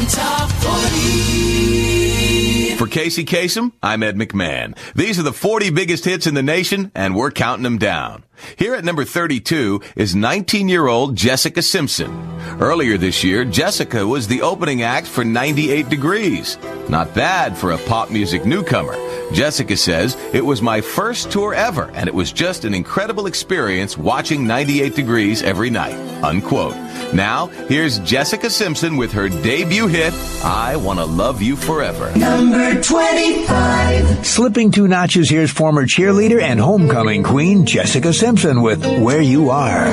American Top 40. For Casey Kasem, I'm Ed McMann. These are the 40 biggest hits in the nation, and we're counting them down. Here at number 32 is 19-year-old Jessica Simpson. Earlier this year, Jessica was the opening act for 98 Degrees. Not bad for a pop music newcomer. Jessica says, "It was my first tour ever, and it was just an incredible experience watching 98 Degrees every night." Unquote. Now, here's Jessica Simpson with her debut hit, "I Wanna Love You Forever." Number 25. Slipping 2 notches, here's former cheerleader and homecoming queen Jessica Simpson with Where You Are.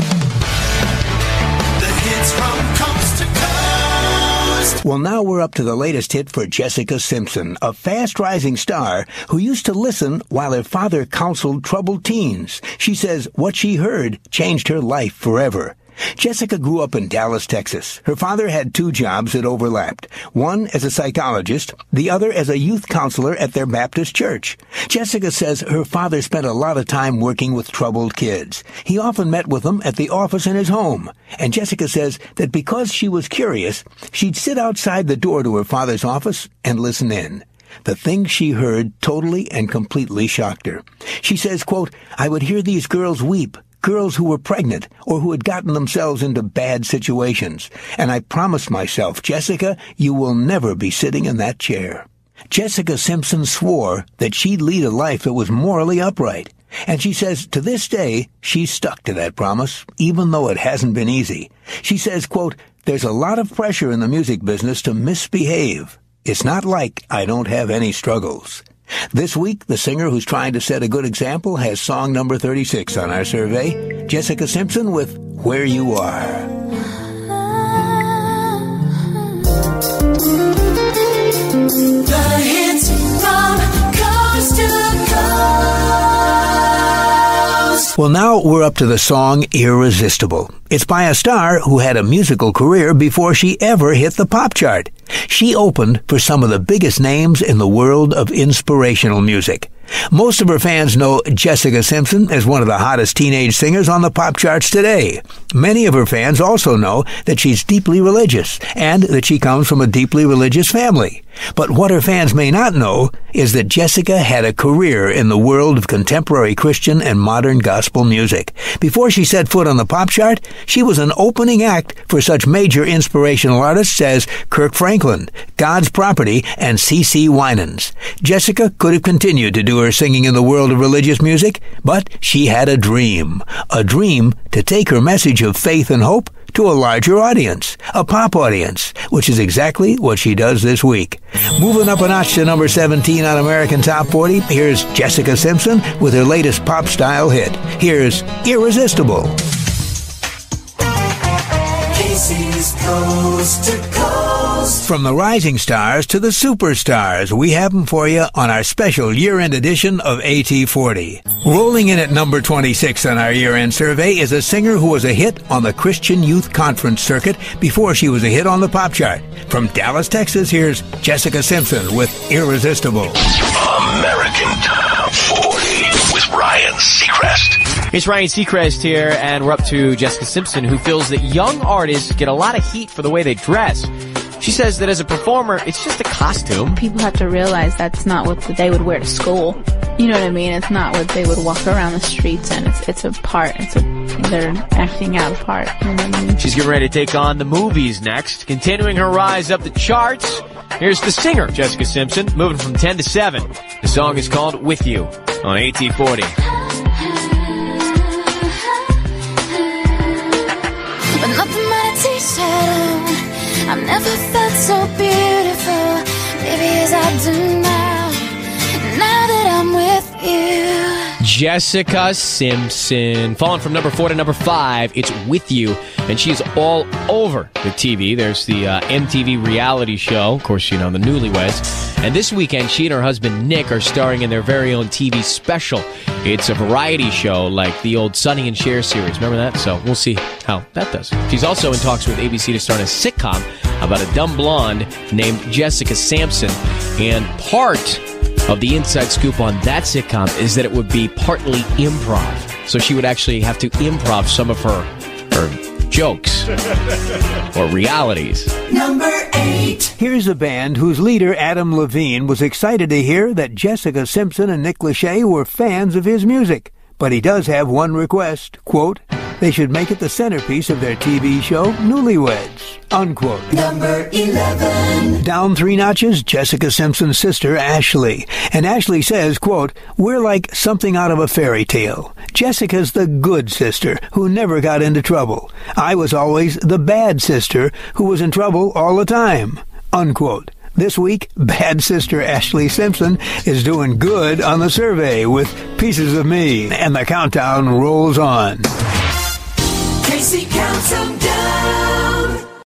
The hits from coast to coast. Well, now we're up to the latest hit for Jessica Simpson, a fast-rising star who used to listen while her father counseled troubled teens. She says what she heard changed her life forever. Jessica grew up in Dallas, Texas. Her father had 2 jobs that overlapped, one as a psychologist, the other as a youth counselor at their Baptist church. Jessica says her father spent a lot of time working with troubled kids. He often met with them at the office in his home. And Jessica says that because she was curious, she'd sit outside the door to her father's office and listen in. The things she heard totally and completely shocked her. She says, quote, "I would hear these girls weep. Girls who were pregnant or who had gotten themselves into bad situations. And I promised myself, Jessica, you will never be sitting in that chair." Jessica Simpson swore that she'd lead a life that was morally upright. And she says to this day, she's stuck to that promise, even though it hasn't been easy. She says, quote, "There's a lot of pressure in the music business to misbehave. It's not like I don't have any struggles." This week, the singer who's trying to set a good example has song number 36 on our survey. Jessica Simpson with Where You Are. The hits from coast to coast. Well, now we're up to the song Irresistible. It's by a star who had a musical career before she ever hit the pop chart. She opened for some of the biggest names in the world of inspirational music. Most of her fans know Jessica Simpson as one of the hottest teenage singers on the pop charts today. Many of her fans also know that she's deeply religious and that she comes from a deeply religious family. But what her fans may not know is that Jessica had a career in the world of contemporary Christian and modern gospel music. Before she set foot on the pop chart, she was an opening act for such major inspirational artists as Kirk Franklin, God's Property, and C.C. Winans. Jessica could have continued to do her singing in the world of religious music, but she had a dream to take her message of faith and hope to a larger audience, a pop audience, which is exactly what she does this week. Moving up a notch to number 17 on American Top 40, here's Jessica Simpson with her latest pop-style hit. Here's Irresistible. Casey's Coast to Coast. From the rising stars to the superstars, we have them for you on our special year-end edition of AT40. Rolling in at number 26 on our year-end survey is a singer who was a hit on the Christian Youth Conference circuit before she was a hit on the pop chart. From Dallas, Texas, here's Jessica Simpson with Irresistible. American Top 40 with Ryan Seacrest. It's Ryan Seacrest here, and we're up to Jessica Simpson, who feels that young artists get a lot of heat for the way they dress. She says that as a performer, it's just a costume. People have to realize that's not what they would wear to school. You know what I mean? It's not what they would walk around the streets in. It's a part. They're acting out a part. You know what I mean? She's getting ready to take on the movies next, continuing her rise up the charts. Here's the singer, Jessica Simpson, moving from 10 to 7. The song is called With You on AT40. But nothing but a t-shirt. I've never felt so beautiful, baby, as I do now. Now that I'm with you. Jessica Simpson, falling from number 4 to number 5. It's With You, and she's all over the TV. There's the MTV reality show, of course, you know, the Newlyweds. And this weekend, she and her husband Nick are starring in their very own TV special. It's a variety show like the old Sonny and Cher series. Remember that? So we'll see how that does. She's also in talks with ABC to start a sitcom about a dumb blonde named Jessica Simpson. And part of the inside scoop on that sitcom is that it would be partly improv. So she would actually have to improv some of her jokes or realities. Number 8. Here's a band whose leader, Adam Levine, was excited to hear that Jessica Simpson and Nick Lachey were fans of his music. But he does have one request, quote, they should make it the centerpiece of their TV show, Newlyweds, unquote. Number 11. Down 3 notches, Jessica Simpson's sister, Ashley. And Ashley says, quote, we're like something out of a fairy tale. Jessica's the good sister who never got into trouble. I was always the bad sister who was in trouble all the time, unquote. This week, bad sister Ashley Simpson is doing good on the survey with Pieces of Me, and the countdown rolls on. Casey counts them down.